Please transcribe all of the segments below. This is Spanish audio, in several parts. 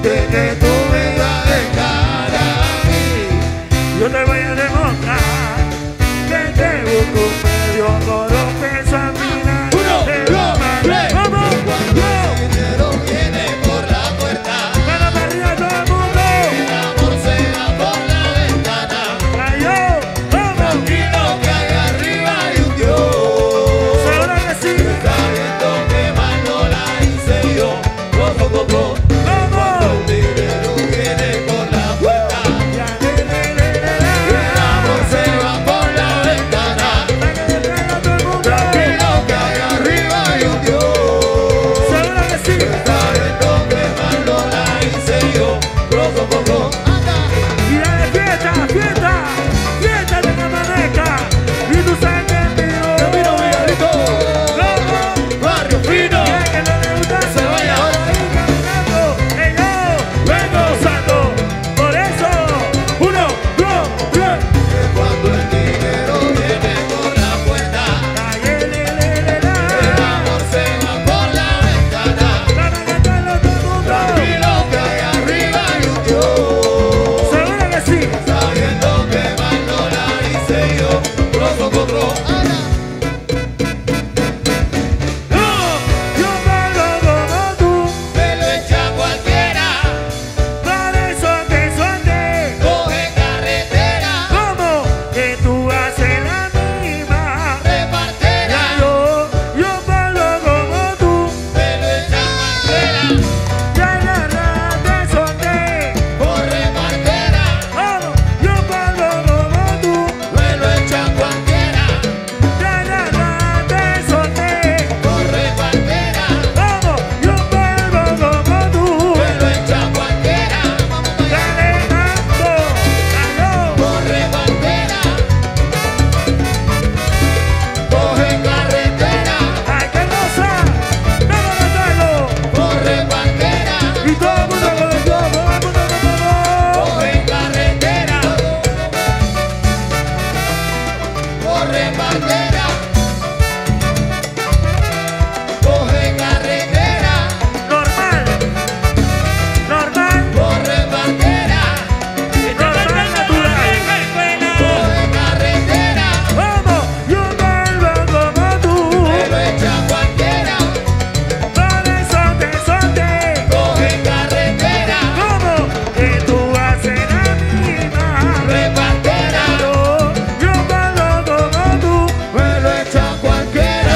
de que tú me vas a dejar a mí. Yo te voy a demostrar que te busco medio coro que esa mina te va a matar. ¡Vamos! Cuando el dinero viene por la puerta, ¡Para arriba todo el mundo! el amor se va por la ventana. ¡Ay, yo! ¡Vamos! Tranquilo que hay arriba hay un Dios. ¡Seguro que sí! Sabiendo que mal no la hice yo. ¡Vamos! El dinero viene por la puerta, el amor se va por la ventana. Tranquilo que hay arriba hay un Dios. ¡Seguro que sí! Sabiendo que mal no la hice yo. Y dale fiesta, fiesta, fiesta de la maneca. Y tú sabes que Miro Villarito, ¡Vamos! barrio fino. Que no le gusta Se vaya ahora. ahí caminando. ¡Ey, yo! ¡Vengo usando! Por eso, 1, 2, 3. Cuando el dinero viene por la puerta, el amor se va por la ventana. Para cantarlo todo el mundo. Tranquilo que hay arriba hay un Dios. Seguro que sí. Sabiendo que mal no la hice yo. No, yo valgo como tú. Me lo echa cualquiera. Por eso te solté. Coge carretera. ¿Cómo? Que tú haces la misma. Repartera. Yo valgo como tú. Me lo echa cualquiera. Ya te solté. Por repartera. Vamos, yo valgo como tú. Me lo echa cualquiera. Ya te solté. Por repartera. Vamos, yo valgo como tú. Me lo echa cualquiera. Dale mambo, aló. Por repartera. Coge carretera. Ay, qué cosa. Vamos a cantarlo. Por repartera. Y todo el mundo con el todo el mundo con todo. Coge carretera. Por repartera. Coge carretera. Normal, normal, Por repartera. normal, natural. Coge carretera. Vamos, yo valgo como tú. Me lo echa cualquiera. Por eso te solté. Coge carretera. ¿Cómo? Que tú haces la misma. Repartera. Yo valgo como tú. Me lo echa cualquiera.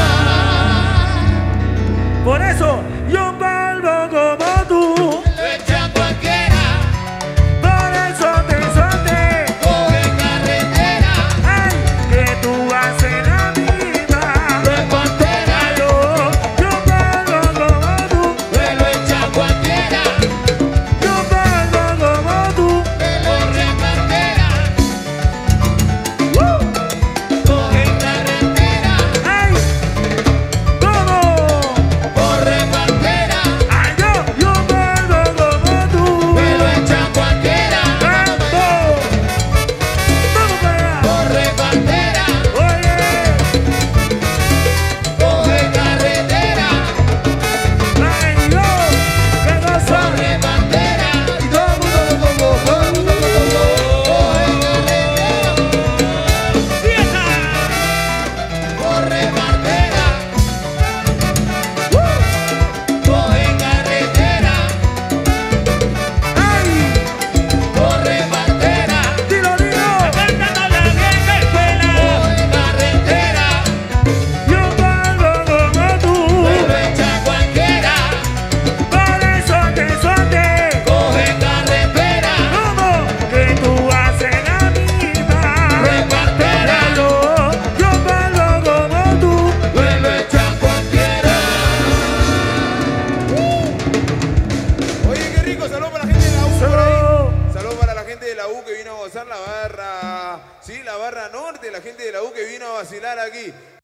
Por eso yo valgo como tú. Me lo echa cualquiera. Por eso te solté. Coge carretera. Ay, que tú haces la misma. Repartera. Yo valgo como tú. Me lo echa cualquiera. Yo valgo como tú. Por repartera. Coge carretera. Ay, ¿cómo? Por repartera. Ay, yo valgo como tú. Me lo echa cualquiera. Vamos, vamos para allá. Por repartera. Oye, Coge carretera. ay, yo, qué Por gozo. repartera. Y todo el mundo lo tomó. Todo el mundo lo tomó. Coge carretera. ¡Fiesta! Por repartera. Coge carretera. Ay, Por repartera. dilo, dilo. Coge carretera. Yo valgo como tú. Me lo echa cualquiera. Por eso te solté. Coge carretera. ¿Cómo? Que tú haces la misma. Repartera. Yo valgo como tú. Me lo echa cualquiera. Oye, qué rico, salud para la gente de la U por Solo. ahí. Salud para la gente de la U que vino a gozar la barra. Sí, la barra norte, la gente de la U que vino a vacilar aquí.